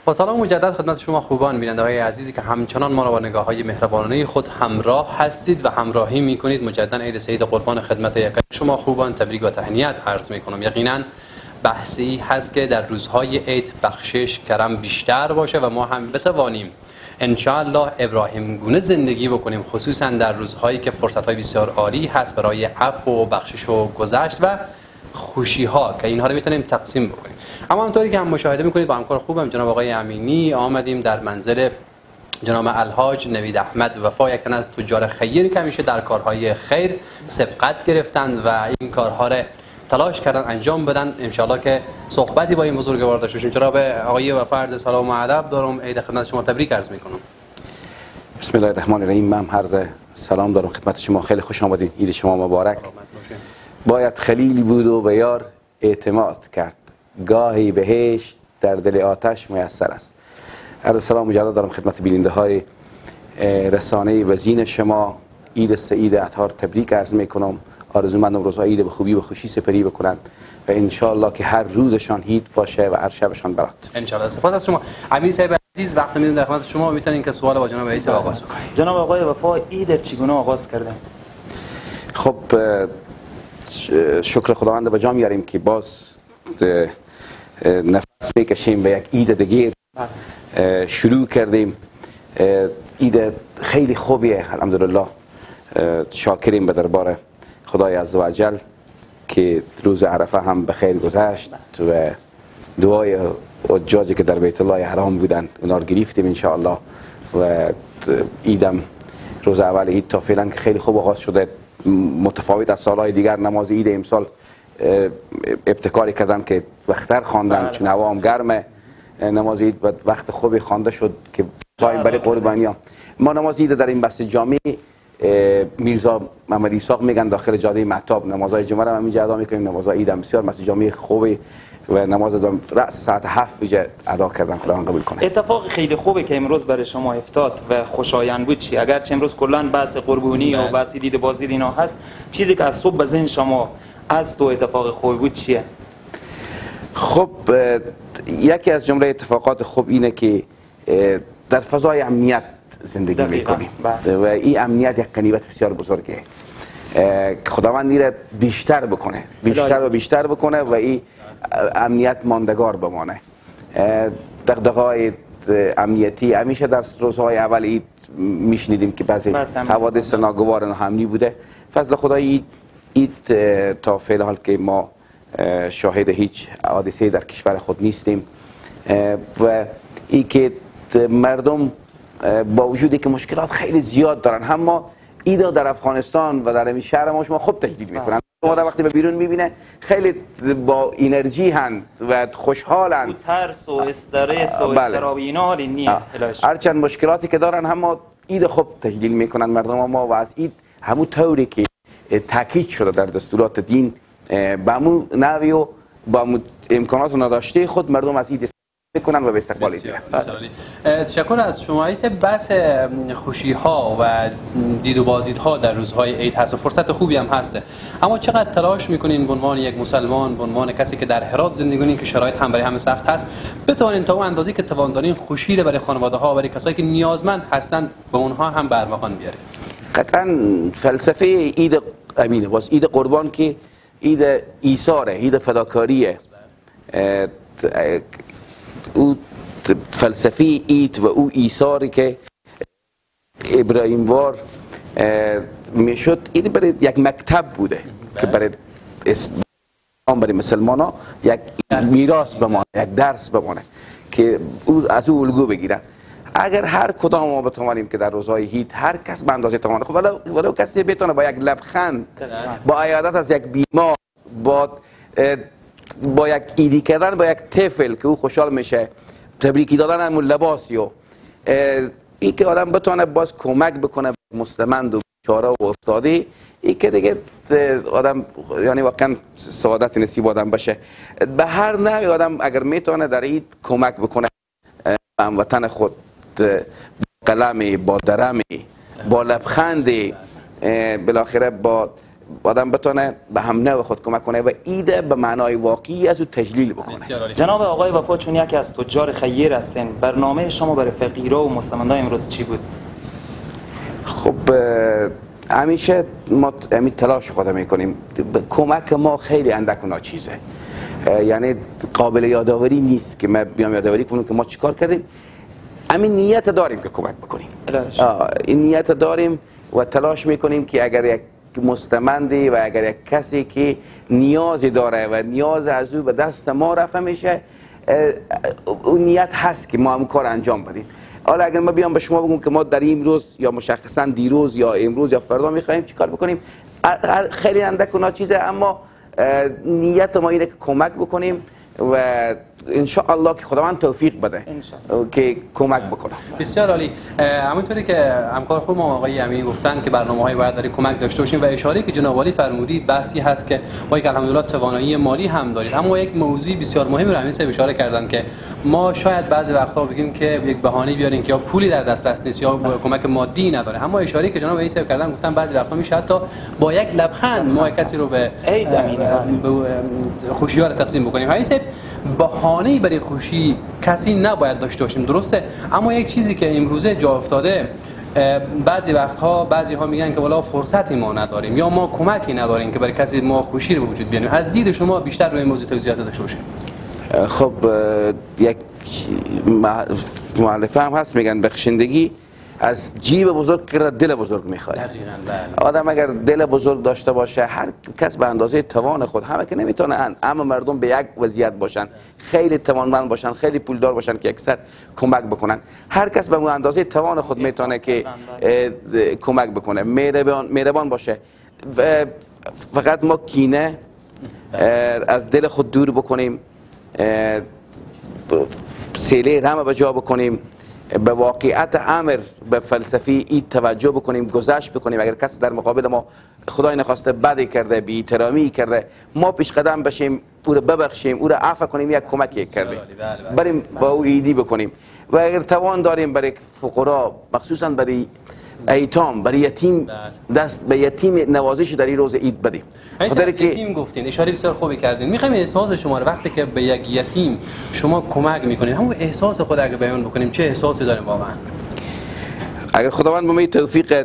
با سلام مجدد خدمت شما خوبان بیننده های عزیزی که همچنان ما را با نگاه های مهربانانه خود همراه هستید و همراهی میکنید. مجددا عید سعید قربان خدمت یک شما خوبان تبریک و تهنیت عرض میکنم. یقینا بحثی هست که در روزهای عید بخشش کرم بیشتر باشه و ما هم بتوانیم ان شاء الله ابراهیم گونه زندگی بکنیم، خصوصا در روزهایی که فرصت‌های بسیار عالی هست برای عفو و بخشش و گذشت و خوشی‌ها که اینها رو میتونیم تقسیم بکنیم. اما همونطوری که هم مشاهده میکنید با همکار خوبم جناب آقای امینی آمدیم در منزل جناب الحاج نوید احمد وفا، یک تن از تجار خیری که همیشه در کارهای خیر سبقت گرفتند و این کارها رو تلاش کردن انجام بدن. ان شاء الله که صحبتی با این بزرگوار داشته باشیم. جناب آقای وفا عرض سلام و ادب دارم، عید خدمت شما تبریک عرض میکنم. بسم الله الرحمن الرحیم. من عرض سلام دارم خدمت شما، خیلی خوش آمدید، عید شما مبارک. باید خلیلی بود و به یار اعتماد کرد، گاهی بهشت در دل آتش میسر است. عرض سلام مجدد دارم خدمت بیننده های رسانه وزین شما. عید سعید اطهار تبریک عرض میکنم. آرزومندم روزهای عید به خوبی و خوشی سپری بکنن و ان شاء الله که هر روزشان عید باشه و هر شبشان برات. ان شاء الله. سپاس از شما امین صاحب عزیز، وقت میدیم در خدمت شما، میتونین که سوال با جناب رئیس آغاز بکنید. جناب آقای وفا عید چگونه آغاز کردن؟ خب شکر خداوند به جا میاریم که باز نفس بکشیم به یک عید دیگه شروع کردیم. عید خیلی خوبیه الحمدلله. شاکریم به دربار خدای عزوجل که روز عرفه هم به خیر گذشت و دعای حجاجی که در بیت الله حرام بودن اونا رو گرفتیم ان شاء الله و عیدم روز اول عید تا فعلا که خیلی خوب آغاز شده. متفاوت از سالهای دیگر نماز عید امسال ابتکاری کردن که وقتر خواندن، چون هوا هم گرمه. نماز عید وقت خوبی خوانده شد که صاحب برای قربانیان. ما نماز عید در این بسته جامع میرزا محمد اسحاق میگن داخل جاده مهتاب نمازهای جمعه رو همینجا ادا میکنیم. نمازهای عید هم بسیار مسجد جامع خوبی و نماز رأس ساعت 7 ویژه ادا کردن. خدا قبول کنه. اتفاق خیلی خوبه که امروز برای شما افتاد و خوشایند بود چی؟ اگرچه امروز کلا بحث قربانی و بحث دید بازی اینا هست، چیزی که از صبح به ذهن شما از تو اتفاق خوبی بود چیه؟ خب یکی از جمله اتفاقات خوب اینه که در فضای امنیت زندگی میکنیم و این امنیت یک غنیمت بسیار بزرگه. خداوند این بیشتر بکنه، بیشتر و بیشتر بکنه و این امنیت ماندگار بمانه. دغدغه‌های امنیتی همیشه در روزهای اول عید میشنیدیم که بعضی حوادث ناگوار ناامنی بوده. فضل خدای عید تا فعل حال که ما شاهد هیچ حادثه در کشور خود نیستیم و این که مردم با وجودی که مشکلات خیلی زیاد دارن اما ایدا در افغانستان و در این شهر ما شما خوب تجلیل میکنن. ما وقتی به بیرون میبینه خیلی با انرژی هن و خوشحالن. ترس و استرس و استراب اینا نیه. هرچند مشکلاتی که دارن اما عید خوب تجلیل میکنن مردم ما و از عید همون طوری که تاکید شده در دستورات دین با همون نوی و با امکانات نداشته خود مردم از عید بکنن و به استقبال ایدن. تشکر از شما. بحث خوشی ها و دید و بازدیدها در روزهای عید هست و فرصت خوبی هم هست، اما چقدر تلاش میکنین به عنوان یک مسلمان، به عنوان کسی که در هرات زندگی میکنین که شرایط هم برای همه سخت هست، بتوانین تا اون اندازه‌ای که توان دارین خوشی رو برای خانواده ها و برای کسایی که نیازمند هستن به اونها هم به ارمغان بیارین؟ قطعا فلسفه عید امینه باز عید قربان که عید ایثاره، عید فداکاریه. او فلسفه عید و او ایثاری که ابراهیم وار میشد، این برای یک مکتب بوده که برای مسلمان ها یک میراث بمانه، یک درس بمانه که از او الگو بگیرن. اگر هر کدام ما بتوانیم که در روزهای عید هر کس به اندازه توانه، خب ولو کسی بتونه با یک لبخند، با عیادت از یک بیمار، با یک ایدی کردن با یک طفل که او خوشحال میشه، تبریکی دادن همون لباسی و این که آدم بتونه باز کمک بکنه مستمند و بیچاره و افتاده، این که دیگه آدم یعنی واقعا سعادت نصیب آدم بشه. به هر نوع آدم اگر میتونه در عید کمک بکنه هموطن خود، با قلم، با درم، با لبخند، بالاخره با آدم بتونه به هم نوع خود کمک کنه و ایده به معنای واقعی از او تجلیل بکنه. جناب آقای وفا، چون یکی از تجار خیر هستین، برنامه شما برای فقیرها و مستمندان امروز چی بود؟ خب همیشه ما تلاش خود میکنیم. کمک ما خیلی اندک و ناچیزه، یعنی قابل یادآوری نیست که ما بیام یادآوری کنیم که ما چیکار کردیم. همین نیت داریم که کمک بکنیم، این نیت داریم و تلاش میکنیم که اگر یک مستمندی و اگر یک کسی که نیازی داره و نیاز از او به دست ما رفع میشه، اون نیت هست که ما هم کار انجام بدیم. حالا اگر ما بیام به شما بگم که ما در این روز یا مشخصا دیروز یا امروز یا فردا میخوایم چیکار بکنیم، خیلی اندک و ناچیزه، اما نیت ما اینه که کمک بکنیم و ان شاء الله که خداوند توفیق بده که کمک بکنه. بسیار عالی. همونطوری که همکار خود ما آقای امینی گفتن که برنامه‌های باید داری کمک داشته باشیم و اشاره که جناب عالی فرمودید بحثی هست که ما یک الحمدلله توانایی مالی هم دارید، اما یک موضوع بسیار مهمی رو همین سه اشاره کردن که ما شاید بعضی وقتا بگیم که یک بهانه بیاریم که یا پولی در دسترس نیست یا کمک مادی نداره، اما اشاره که جناب عیسی کردن گفتن بعضی وقتا میشه حتی با یک لبخند ما کسی رو به خوشی‌ها تقسیم بکنیم. عیسی بهانه‌ای برای خوشی کسی نباید داشته باشیم، درسته؟ اما یک چیزی که امروزه جا افتاده، بعضی وقتها بعضی‌ها میگن که والا فرصتی ما نداریم یا ما کمکی نداریم که برای کسی ما خوشی رو به وجود بیاریم. از دید شما بیشتر روی این موضوع توضیحات داشته باشید. خب یک مؤلفه هم هست میگن بخشندگی از جیب بزرگ که دل بزرگ میخواد. آدم اگر دل بزرگ داشته باشه، هر کس به اندازه توان خود، همه که نمیتونن، اما مردم به یک وضعیت باشن، خیلی توانمند باشن، خیلی پولدار باشن که اکثر کمک بکنن، هر کس به اندازه توان خود میتونه که کمک بکنه، مهربان باشه. فقط ما کینه از دل خود دور بکنیم، سیله رحم به جا بکنیم، به واقعیت امر، به فلسفی ای توجه بکنیم، گذشت بکنیم. اگر کسی در مقابل ما خدای نخواسته بدی کرده، بی احترامی کرده، ما پیش قدم بشیم، او رو ببخشیم، او رو عفو کنیم، یک کمکی کردیم، بریم با او ایدی بکنیم. و اگر توان داریم برای فقرا، مخصوصا برای ایتام، برای یتیم، دست به یتیم نوازش در این روز عید بدیم. خاطر که یتیم گفتین، اشاره بسیار خوبی کردین. میخوایم احساس شما رو وقتی که به یک یتیم شما کمک میکنین، همون احساس خود اگه بیان بکنیم چه احساسی داریم واقعا؟ اگر خداوند به ما توفیق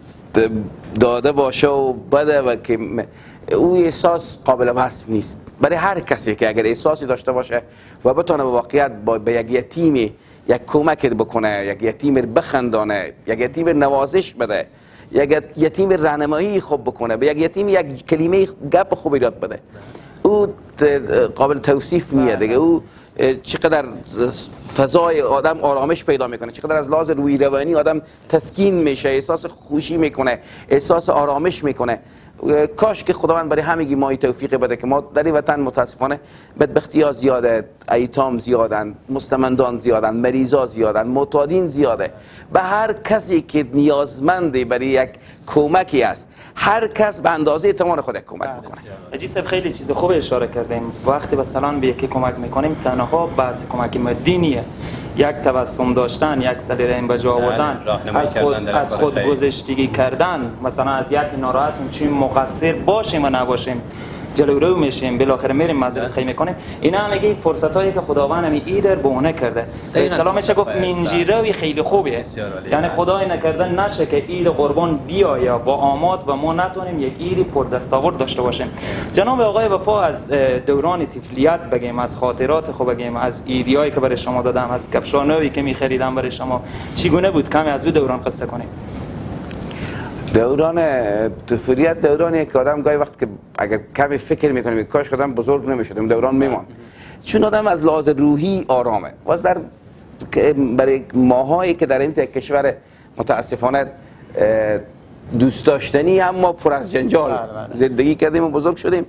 داده باشه و بده و که او احساس قابل وصف نیست برای هر کسی که اگر احساسی داشته باشه و بتونه به واقعیت به یک یتیم یک کمک بکنه، یک یتیم بخندانه، یک یتیم نوازش بده، یک یتیم راهنمایی خوب بکنه، به یک یتیم یک کلمه گپ خوب یاد بده، او قابل توصیف نیست دیگه. او چقدر فضای آدم آرامش پیدا میکنه، چقدر از لحاظ روحی روانی آدم تسکین میشه، احساس خوشی میکنه، احساس آرامش میکنه. کاش که خداوند برای همگی ما توفیق بده که ما در این وطن متاسفانه بدبختی زیاده، ایتام زیادن، مستمندان زیادن، مریضا زیادن، معتادین زیاده. به هر کسی که نیازمنده برای یک کمکی است، هر کس به اندازه توان خود کمک بکنه. اجیسب خیلی چیز خوب اشاره کردیم. وقتی مثلا به یکی کمک میکنیم، تنها بحث کمک مادی نیه، یک تبسم داشتن، یک سلیقه به جا آوردن، از خود گذشتگی کردن، مثلا از یک ناراحتیم چیم مقصر باشیم و نباشیم جلو رو میشیم، بالاخره میریم معذرت خواهی میکنیم. اینا همگی فرصتایی که خداوند همی ایدر به اونه کرده. به اصطلاح میشه گفت منجیروی خیلی خوبیه، یعنی خدای نکرده نشه که عید قربان بیاید با آماد و ما نتونیم یک عید پر دستاورد داشته باشیم. جناب آقای وفا، از دوران طفولیت بگیم، از خاطرات خوب بگیم، از ایدیایی که برای شما دادم، از کفشانوی که میخریدم برای شما، چگونه بود؟ کمی از اون دوران قصه کنیم. دوران طفولیت دورانیه که آدم گاهی وقت که اگر کمی فکر میکنیم کاش آدم بزرگ نمیشدیم، دوران میمان، چون آدم از لحاظ روحی آرامه. باز در برای ماهایی که در این کشور متاسفانه دوست داشتنی اما پر از جنجال زندگی کردیم و بزرگ شدیم،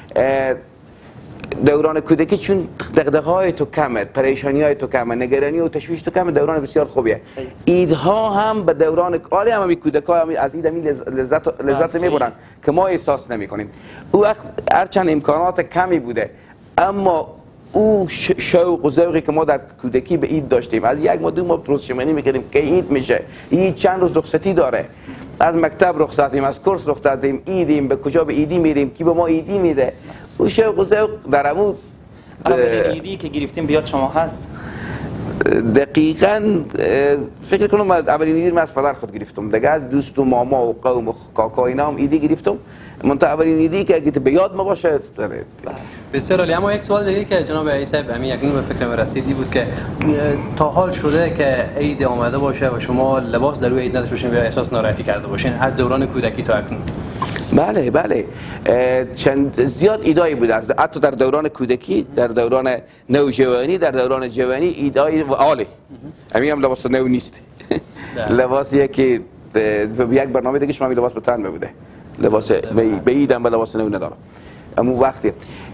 دوران کودکی چون دغدغه‌های تو کمه، پریشانی‌های تو کمه، نگرانی و تشویش تو کمه، دوران بسیار خوبیه. عیدها هم به دوران عالی هم کودک‌ها هم از عید لذت می‌برن که ما احساس نمی‌کنیم. او وقت هرچند امکانات کمی بوده، اما او شوق و ذوقی که ما در کودکی به عید داشتیم، از یک ما دو ما روز شمنی می‌کردیم که عید میشه، عید چند روز رخصتی داره، از مکتب رخصت دادیم، از کورس رخصت دادیم، ایدیم، به کجا به ایدی میریم، کی به ما ایدی میده، او شوق و ذوق در عمود. اولین ایدی که گرفتیم بیاد شما هست؟ دقیقاً فکر کنم اولین ایدی من از پدر خود گرفتم، دیگه از دوست و ماما و قوم و کاکا اینا هم ایدی گرفتم. منتها اولین ایدی که اگه به یاد ما باشه. بسیار عالی. اما یک سوال دیگه که جناب عیسی همین یقین به فکر من رسیدی بود که تا حال شده که عید آمده باشه و شما لباس در روی عید نداشته باشین و احساس ناراحتی کرده باشین از دوران کودکی تا اکنون؟ بله بله، چند زیاد ایدایی بوده، حتی در دوران کودکی، در دوران نوجوانی، در دوران جوانی ایدای و عالی. همین هم لباس نو نیست. لباسیه که یک برنامه دیگه شما لباس به تن بوده، لباس به ایدم به لباس نو ندارم. اما وقتی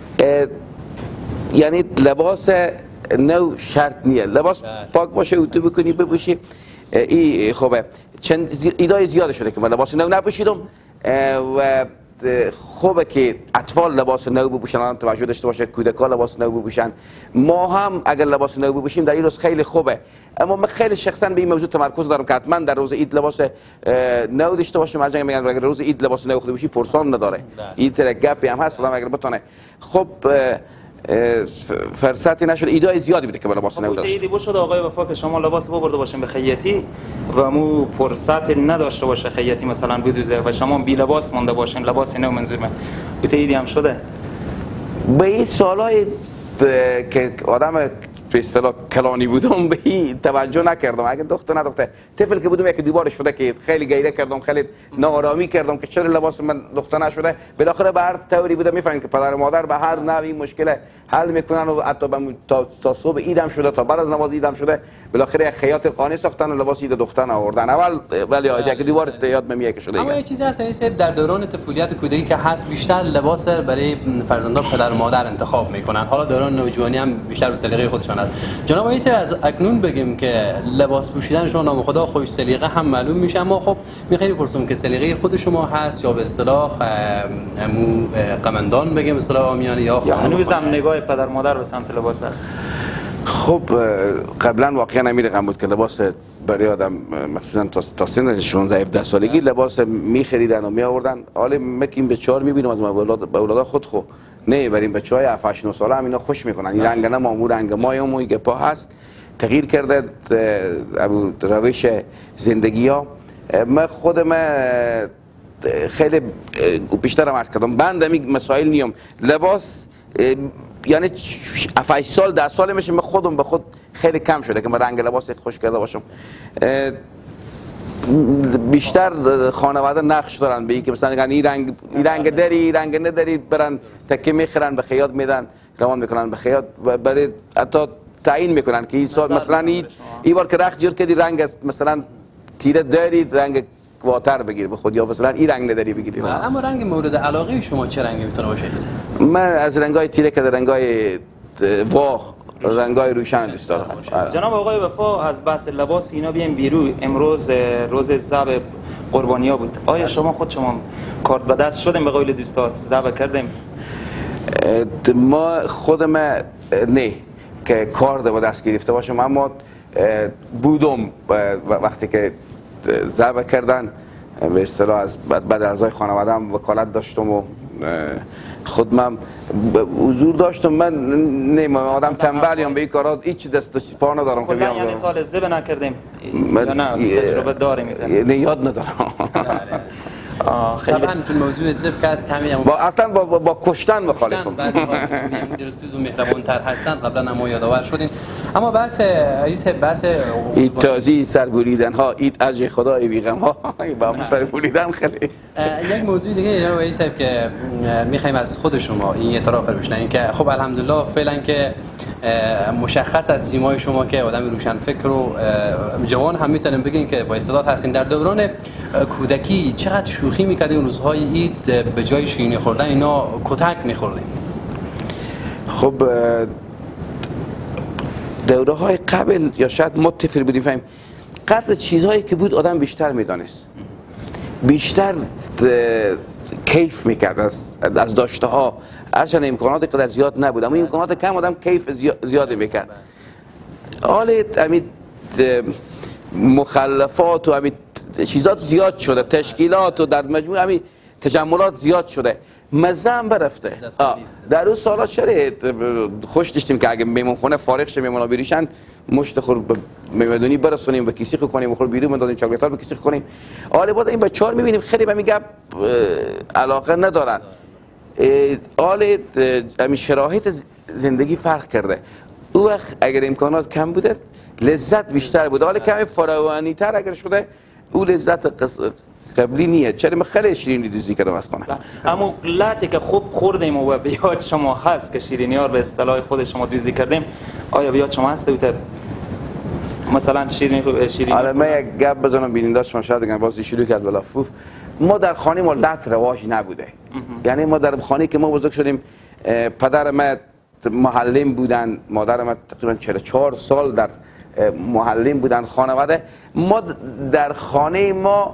یعنی لباس نو شرط نیه، لباس پاک باشه و تو بکنی بپوشی. این خوبه. چند ایدای زیاد شده که من لباس نو نپوشیدم و خوبه که اطفال لباس نو بپوشن، توجه داشته باشه کودکان لباس نو بپوشن. ما هم اگر لباس نو بپوشیم در این روز خیلی خوبه. اما من خیلی شخصا به این موضوع تمرکز دارم که حتما در روز عید لباس نو داشته باشیم. هرچند میگن اگر روز عید لباس نو خود بپوشی پرسان نداره. این تر گپی هم هست، اگر بتونه خب فرصتی نشده. ایدای زیادی بوده که با لباس نو داشت. ایدی بوده آقای وفا که شما لباس برده باشین به خیاطی و مو فرصت نداشته باشه خیاطی مثلا بدوزه و شما بی لباس مونده باشین، لباس نو منظور من. بوده ایدی هم شده؟ به این سوالای که آدم به اصطلاح کلانی بودم به این توجه نکردم. اگه دختر طفل که بودم یکی دوباره شده که خیلی گریه کردم، خیلی ناآرامی کردم که چرا لباس من دختر نشده. بالاخره به هر طوری بوده میفهمید که پدر و مادر به هر نوعی مشکل حل میکنن و حتی تا صبح عیدم شده، تا بعد از نماز عیدم شده، بالاخره یک خیاط قانع ساختن و لباس عید دختر آوردن. اول ولی یکی دوباره یاد میاد که شده. اما یه چیزی هست در دوران طفولیت کودکی که هست بیشتر لباس برای فرزندان پدر و مادر انتخاب میکنن، حالا دوران نوجوانی هم بیشتر به سلیقه خودشان است. جناب عیسی از اکنون بگیم که لباس پوشیدن شما نام خدا خوش سلیقه هم معلوم میشه، اما خب میخوام بپرسم که سلیقه خود شما هست یا به اصطلاح همون قمندان بگیم اصطلاح عامیانه یا هنوز هم نگاه پدر مادر به سمت لباس هست؟ خب قبلا واقعا همین رقم بود که لباس برای آدم مخصوصا تا سن 16-17 سالگی لباس میخریدن و میآوردن. حالا مکیم به چهار میبینیم از اولادا خود نه بریم بچهای 7-8-9 ساله هم اینا خوش میکنن. این رنگ نه معمول رنگ مایمون که پا هست تغییر کرده روش زندگی ها. من خودم خیلی بیشترم عرض کردم بند همین مسائل نیم. لباس یعنی 7-8 سال 10 سال میشه من خودم به خود خیلی کم شده که من رنگ لباس خوش کرده باشم. بیشتر خانواده نقش دارن به این که مثلا این رنگ داری رنگ نداری، برن تکه میخرن به خیاط میدن روان میکنن به خیاط برای حتی تعیین میکنن که این مثلا این بار که رخت جور کردی رنگ مثلا تیره داری رنگ واتر بگیر به خود، یا مثلا این رنگ نداری بگیری. اما رنگ مورد علاقه شما چه رنگی میتونه باشه؟ من از رنگای تیره که رنگای رنگای روشن دوست دارم. جناب آقای وفا از بحث لباس اینا بیایم بیرون. امروز روز ذبح قربانی‌ها بود. آیا شما خود کارت به دست شدیم به قول دوستا ذبح کردیم؟ ما خودم نه که کارت به دست گرفته باشم، اما بودم وقتی که ذبح کردن به اصطلاح از بعد اعضای خانواده‌ام وکالت داشتم و خودم حضور داشتم. من نه آدم تنبلیم به این کارا، هیچ دست پا ندارم که بیام. یعنی تا ذبح نکردیم یا نه تجربه داریم؟ نه یاد ندارم. خیلی چون موضوع ذبح از کمی اصلا با کشتن مخالفم. بعضی دلسوز و مهربان‌تر هستن، قبلا هم یادآور شدیم. اما بحث این تازی سربریدن ها، این اجر خدای بیغم ها با سربریدن خیلی. یک موضوع دیگه جناب عیسی که می‌خوایم از خود شما این اعتراف رو بشنویم که خب الحمدلله فعلا که مشخص از سیمای شما که آدم روشن فکر و جوان هم میتونیم بگین که با استعداد هستین. در دوران کودکی چقدر شوخی میکردین اون روزهای عید به جای شیرینی خوردن اینا کتک میخوردین؟ خب دوره های قبل یا شاید ما طفل بودیم فهم قدر چیزهایی که بود آدم بیشتر میدانست، بیشتر کیف میکرد از داشته ها. هرچند امکانات قدر زیاد نبود اما امکانات کم آدم کیف زیادی میکرد. حال امید مخلفات و امید چیزات زیاد شده، تشکیلات و در مجموع همین تجملات زیاد شده، مزه هم برفته. در اون سالا چرا خوش داشتیم که اگه میمون خونه فارغ شه میمونا بریشن مشت خور میمدونی برسونیم به کیسه کنیم و خور بیرون بندازیم چاکلیت ها به کیسه کنیم. حالا باز این بچه‌ها رو میبینیم خیلی به میگه علاقه ندارن. حال همین شرایط زندگی فرق کرده. او وقت اگر امکانات کم بوده لذت بیشتر بوده، حالا کمی فراوانی تر اگر شده او لذت قبلی نیه. چرا من خیلی شیرینی دوزی کردم از خانه. اما لطی که خوب خوردیم و بیاد شما هست که شیرینی ها به اصطلاح خود شما دوزی کردیم، آیا بیاد شما هست بوده مثلا شیرینی؟ آره من یک گپ بزنم بیننده شما شاید بگن بازی شروع کرد بلافوف. ما در خانه ما لط رواج نبوده. یعنی ما در خانه که ما بزرگ شدیم، پدر ما معلم بودن، مادر ما تقریبا 44 سال در معلم بودن خانواده. ما در خانه ما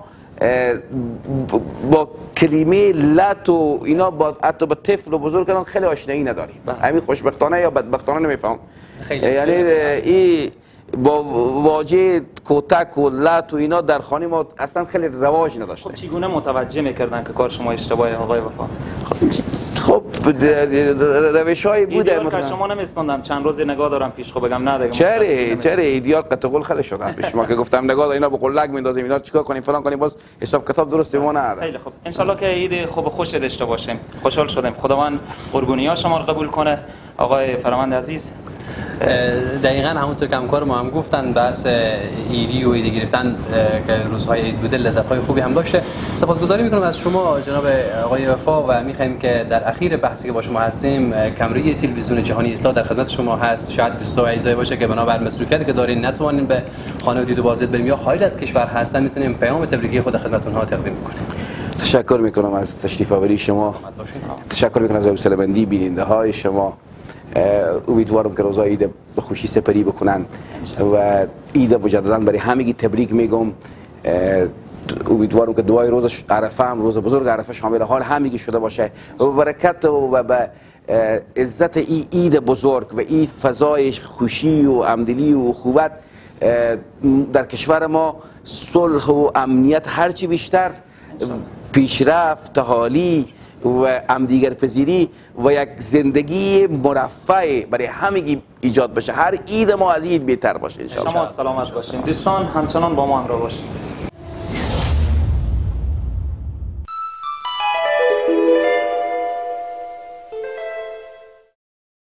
با کلمه لط و اینا با حتی با طفل و بزرگان خیلی آشنایی نداریم. همین خوشبختانه یا بدبختانه نمیفهم. یعنی این با واژه کتک و لط و اینا در خانه ما اصلا خیلی رواج نداشته. خب چگونه متوجه میکردن که کار شما اشتباهه آقای وفا؟ خب روش‌هایی بوده. ایدیال که شما نمیستوندم چند روز نگاه دارم پیش خب بگم نه دیگه. چرا ایدیال قطع خیلی شدن به شما که گفتم نگاه اینا به قلق میندازیم اینا چیکار کنیم فلان کنیم، باز حساب کتاب درست ما نداره. خیلی خوب ان شاء الله که عید خوب خوش داشته باشیم. خوشحال شدیم. خداوند قربونی ها شما رو قبول کنه. آقای فرماند عزیز دقیقاً همونطور که همکار ما هم گفتن بحث ایدی و ایدی گرفتن که روزهای عید بوده لذت‌های خوبی هم داشته. سپاسگزاری میکنم از شما جناب آقای وفا و می‌خوایم که در اخیر بحثی که با شما هستیم کمره تلویزیون جهانی اصلاح در خدمت شما هست. شاید دوستا و عزیزای باشه که بنابر مسئولیتی که دارین نتوانین به خانه و دید و بازدید بریم یا خارج از کشور هستن، میتونیم پیام تبریکی خود خدمت اونها تقدیم کنیم. تشکر میکنم از تشریف آوری شما. تشکر میکنم از حوصله‌مندی بیننده های شما. امیدوارم که روزای عید به خوشی سپری بکنن و عید مجددا برای همگی تبریک میگم. امیدوارم که دعای روز عرفه هم روز بزرگ عرفه شامل حال همگی شده باشه و برکت و به عزت این عید بزرگ و این فضای خوشی و امدلی و اخوت در کشور ما صلح و امنیت هرچی بیشتر، پیشرفت، تحالی و همدیگر پذیری و یک زندگی مرفه برای همگی ایجاد بشه. هر عید ما از عید بهتر باشه ان شاء الله. شما سلامت باشین. دوستان همچنان با ما همراه باشین.